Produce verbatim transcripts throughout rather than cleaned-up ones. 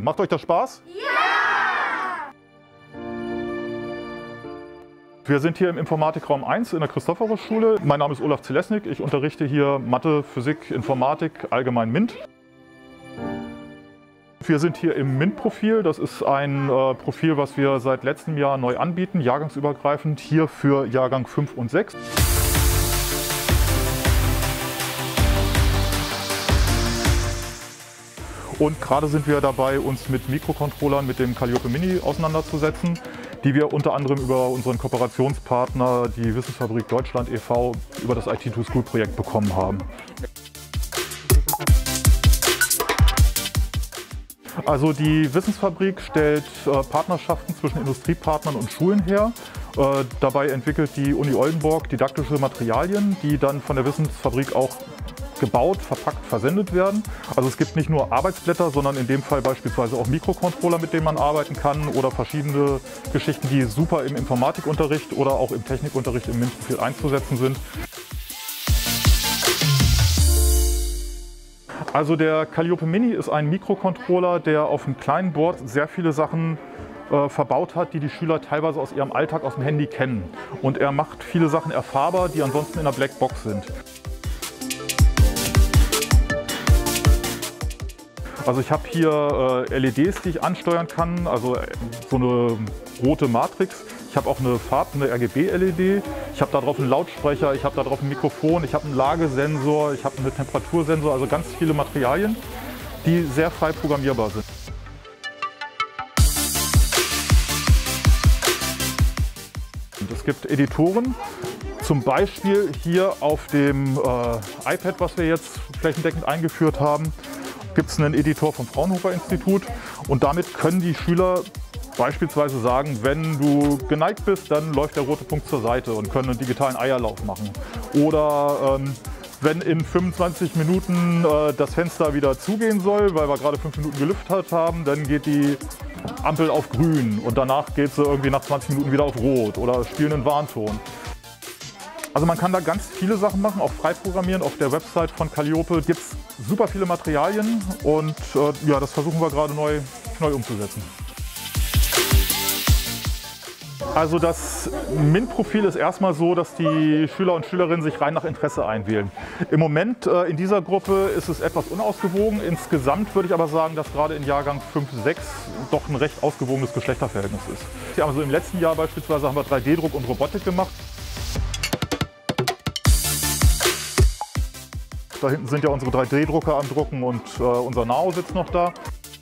Macht euch das Spaß? Ja! Wir sind hier im Informatikraum eins in der Christophorus-Schule. Mein Name ist Olaf Zelesnik. Ich unterrichte hier Mathe, Physik, Informatik, allgemein MINT. Wir sind hier im MINT-Profil. Das ist ein äh, Profil, was wir seit letztem Jahr neu anbieten, jahrgangsübergreifend, hier für Jahrgang fünf und sechs. Und gerade sind wir dabei, uns mit Mikrocontrollern, mit dem Calliope Mini auseinanderzusetzen, die wir unter anderem über unseren Kooperationspartner, die Wissensfabrik Deutschland e V, über das I T to School Projekt bekommen haben. Also die Wissensfabrik stellt äh, Partnerschaften zwischen Industriepartnern und Schulen her. Äh, dabei entwickelt die Uni Oldenburg didaktische Materialien, die dann von der Wissensfabrik auch gebaut, verpackt, versendet werden. Also es gibt nicht nur Arbeitsblätter, sondern in dem Fall beispielsweise auch Mikrocontroller, mit denen man arbeiten kann, oder verschiedene Geschichten, die super im Informatikunterricht oder auch im Technikunterricht im MINT-Profil einzusetzen sind. Also der Calliope Mini ist ein Mikrocontroller, der auf einem kleinen Board sehr viele Sachen äh, verbaut hat, die die Schüler teilweise aus ihrem Alltag aus dem Handy kennen. Und er macht viele Sachen erfahrbar, die ansonsten in der Blackbox sind. Also ich habe hier äh, L E Ds, die ich ansteuern kann, also so eine rote Matrix. Ich habe auch eine Farb-, eine R G B-L E D. Ich habe da drauf einen Lautsprecher, ich habe da drauf ein Mikrofon, ich habe einen Lagesensor, ich habe einen Temperatursensor, also ganz viele Materialien, die sehr frei programmierbar sind. Und es gibt Editoren, zum Beispiel hier auf dem äh, iPad, was wir jetzt flächendeckend eingeführt haben, gibt es einen Editor vom Fraunhofer Institut, und damit können die Schüler beispielsweise sagen, wenn du geneigt bist, dann läuft der rote Punkt zur Seite, und können einen digitalen Eierlauf machen. Oder ähm, wenn in fünfundzwanzig Minuten äh, das Fenster wieder zugehen soll, weil wir gerade fünf Minuten gelüftet haben, dann geht die Ampel auf grün und danach geht sie irgendwie nach zwanzig Minuten wieder auf rot, oder spielen einen Warnton. Also man kann da ganz viele Sachen machen, auch frei programmieren. Auf der Website von Calliope gibt es super viele Materialien, und äh, ja, das versuchen wir gerade neu, neu umzusetzen. Also das MINT-Profil ist erstmal so, dass die Schüler und Schülerinnen sich rein nach Interesse einwählen. Im Moment äh, in dieser Gruppe ist es etwas unausgewogen. Insgesamt würde ich aber sagen, dass gerade in Jahrgang fünf, sechs doch ein recht ausgewogenes Geschlechterverhältnis ist. Also im letzten Jahr beispielsweise haben wir drei D Druck und Robotik gemacht. Da hinten sind ja unsere drei D Drucker am Drucken, und äh, unser Nao sitzt noch da.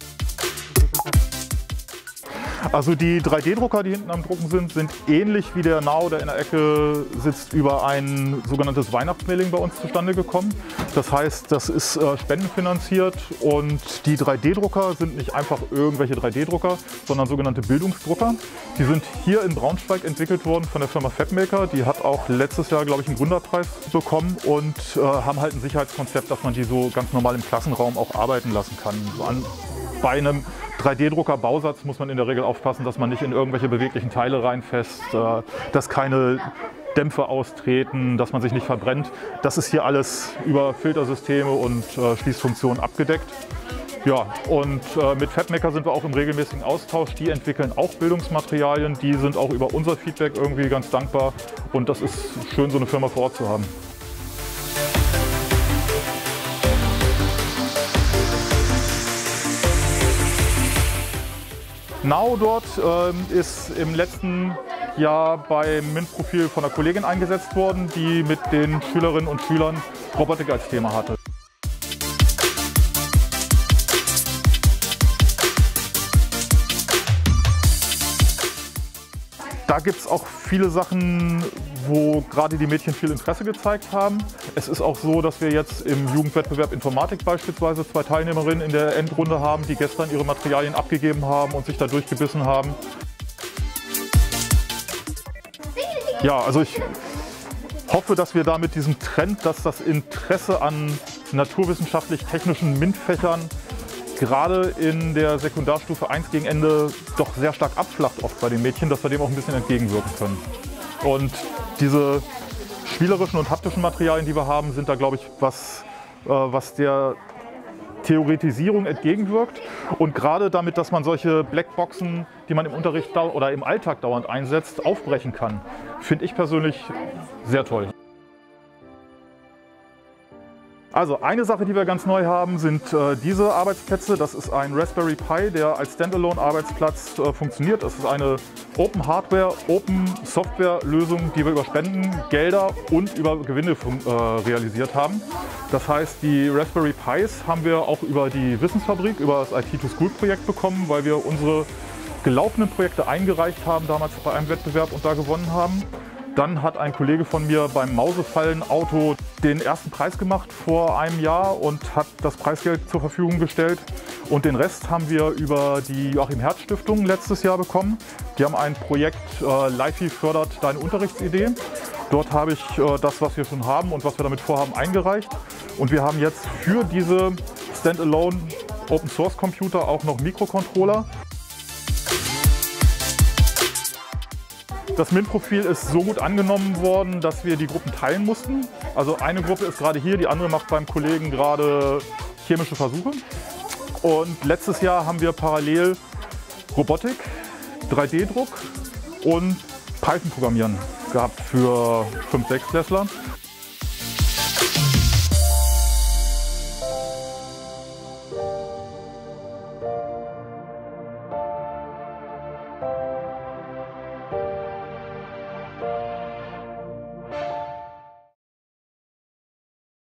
Also die drei D Drucker, die hinten am Drucken sind, sind ähnlich wie der Nao, der in der Ecke sitzt, über ein sogenanntes Weihnachtsmailing bei uns zustande gekommen. Das heißt, das ist äh, spendenfinanziert, und die drei D Drucker sind nicht einfach irgendwelche drei D Drucker, sondern sogenannte Bildungsdrucker. Die sind hier in Braunschweig entwickelt worden von der Firma FabMaker. Die hat auch letztes Jahr, glaube ich, einen Gründerpreis bekommen, und äh, haben halt ein Sicherheitskonzept, dass man die so ganz normal im Klassenraum auch arbeiten lassen kann. So an, bei einem drei D Drucker-Bausatz muss man in der Regel aufpassen, dass man nicht in irgendwelche beweglichen Teile reinfasst, äh, dass keine Dämpfe austreten, dass man sich nicht verbrennt. Das ist hier alles über Filtersysteme und äh, Schließfunktionen abgedeckt. Ja, und äh, mit FabMaker sind wir auch im regelmäßigen Austausch. Die entwickeln auch Bildungsmaterialien, die sind auch über unser Feedback irgendwie ganz dankbar, und das ist schön, so eine Firma vor Ort zu haben. Nao dort ähm, ist im letzten Jahr beim MINT-Profil von einer Kollegin eingesetzt worden, die mit den Schülerinnen und Schülern Robotik als Thema hatte. Da gibt es auch viele Sachen, wo gerade die Mädchen viel Interesse gezeigt haben. Es ist auch so, dass wir jetzt im Jugendwettbewerb Informatik beispielsweise zwei Teilnehmerinnen in der Endrunde haben, die gestern ihre Materialien abgegeben haben und sich da durchgebissen haben. Ja, also ich hoffe, dass wir da mit diesem Trend, dass das Interesse an naturwissenschaftlich-technischen MINT-Fächern gerade in der Sekundarstufe eins gegen Ende doch sehr stark abflacht oft bei den Mädchen, dass wir dem auch ein bisschen entgegenwirken können. Und diese spielerischen und haptischen Materialien, die wir haben, sind da, glaube ich, was, äh, was der Theoretisierung entgegenwirkt und gerade damit, dass man solche Blackboxen, die man im Unterricht oder im Alltag dauernd einsetzt, aufbrechen kann, finde ich persönlich sehr toll. Also eine Sache, die wir ganz neu haben, sind äh, diese Arbeitsplätze. Das ist ein Raspberry Pi, der als Standalone-Arbeitsplatz äh, funktioniert. Das ist eine Open Hardware, Open Software-Lösung, die wir über Spenden, Gelder und über Gewinne äh, realisiert haben. Das heißt, die Raspberry Pis haben wir auch über die Wissensfabrik, über das I T to School Projekt bekommen, weil wir unsere gelaufenen Projekte eingereicht haben, damals bei einem Wettbewerb und da gewonnen haben. Dann hat ein Kollege von mir beim Mausefallen-Auto den ersten Preis gemacht vor einem Jahr und hat das Preisgeld zur Verfügung gestellt. Und den Rest haben wir über die Joachim-Herz-Stiftung letztes Jahr bekommen. Die haben ein Projekt äh, LIFE fördert deine Unterrichtsidee. Dort habe ich äh, das, was wir schon haben und was wir damit vorhaben, eingereicht. Und wir haben jetzt für diese Standalone Open Source Computer auch noch Mikrocontroller. Das MINT-Profil ist so gut angenommen worden, dass wir die Gruppen teilen mussten. Also eine Gruppe ist gerade hier, die andere macht beim Kollegen gerade chemische Versuche. Und letztes Jahr haben wir parallel Robotik, drei D Druck und Python-Programmieren gehabt für fünf-, sechsklässler.